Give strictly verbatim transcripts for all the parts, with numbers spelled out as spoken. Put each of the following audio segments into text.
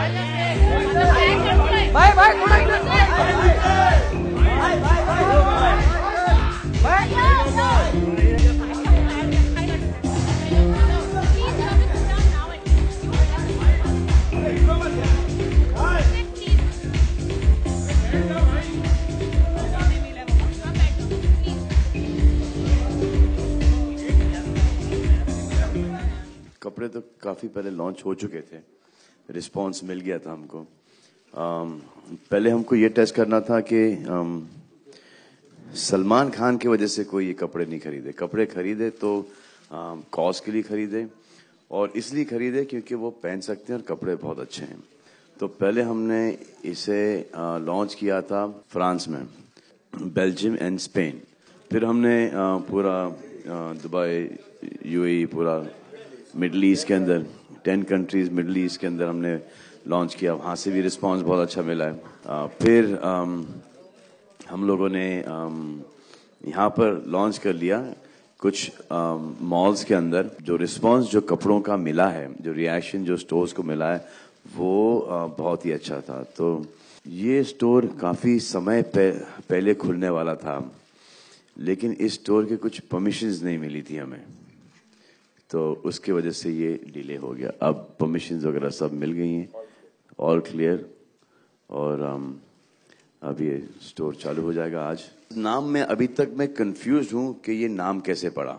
भाई भाई थोड़ा इधर से भाई भाई कपड़े तो काफ़ी पहले लॉन्च हो चुके थे, रिस्पांस मिल गया था हमको। um, पहले हमको ये टेस्ट करना था कि um, सलमान खान की वजह से कोई ये कपड़े नहीं खरीदे। कपड़े खरीदे तो कॉज um, के लिए खरीदे और इसलिए खरीदे क्योंकि वो पहन सकते हैं और कपड़े बहुत अच्छे हैं। तो पहले हमने इसे लॉन्च uh, किया था फ्रांस में, बेल्जियम एंड स्पेन। फिर हमने uh, पूरा दुबई, यूएई, पूरा मिडल ईस्ट के अंदर टेन कंट्रीज मिडल ईस्ट के अंदर हमने लॉन्च किया। वहाँ से भी रिस्पांस बहुत अच्छा मिला है। आ, फिर आम, हम लोगों ने यहाँ पर लॉन्च कर लिया कुछ मॉल्स के अंदर। जो रिस्पांस जो कपड़ों का मिला है, जो रिएक्शन जो स्टोर्स को मिला है, वो आ, बहुत ही अच्छा था। तो ये स्टोर काफ़ी समय पे, पहले खुलने वाला था, लेकिन इस स्टोर के कुछ परमिशंस नहीं मिली थी हमें, तो उसके वजह से ये डिले हो गया। अब परमिशंस वगैरह सब मिल गई हैं, ऑल क्लियर, और um, अब ये स्टोर चालू हो जाएगा आज। नाम में अभी तक मैं कंफ्यूज हूँ कि ये नाम कैसे पड़ा।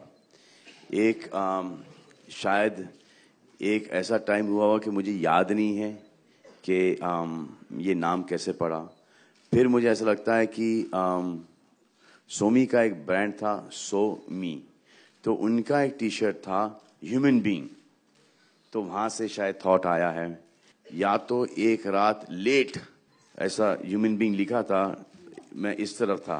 एक um, शायद एक ऐसा टाइम हुआ हुआ कि मुझे याद नहीं है कि um, ये नाम कैसे पड़ा। फिर मुझे ऐसा लगता है कि um, सोमी का एक ब्रांड था, सो मी, तो उनका एक टी शर्ट था ह्यूमन बीइंग, तो वहां से शायद थॉट आया है। या तो एक रात लेट ऐसा ह्यूमन बीइंग लिखा था, मैं इस तरफ था,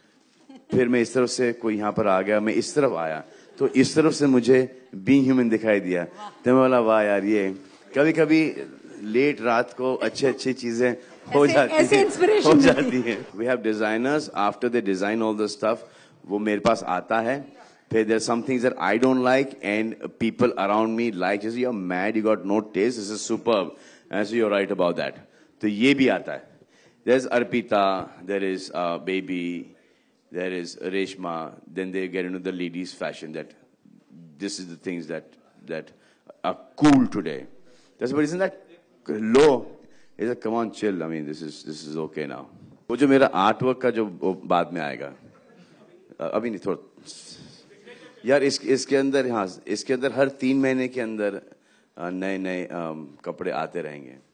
फिर मैं इस तरफ से कोई यहाँ पर आ गया, मैं इस तरफ आया, तो इस तरफ से मुझे बीइंग ह्यूमन दिखाई दिया। तो मैं बोला वाह यार, ये कभी कभी लेट रात को अच्छी अच्छी चीजें हो जाती हैं, हो जाती हैं। We have designers, after they design all the stuff, वो मेरे पास आता है। There are some things that I don't like and people around me like. Just, you're mad, you got no taste, this is superb. And so you're right about that. So ये भी आता है. There's Arpita, there is uh, Baby, there is Reshma. Then they get into the ladies' fashion, that this is the things that that are cool today. That's, but isn't that low? It's like, come on, chill. I mean, this is this is okay now. वो जो मेरा artwork का जो बाद में आएगा, अभी नहीं, थोड़ा यार इस इसके अंदर, हाँ इसके अंदर हर तीन महीने के अंदर नए नए कपड़े आते रहेंगे।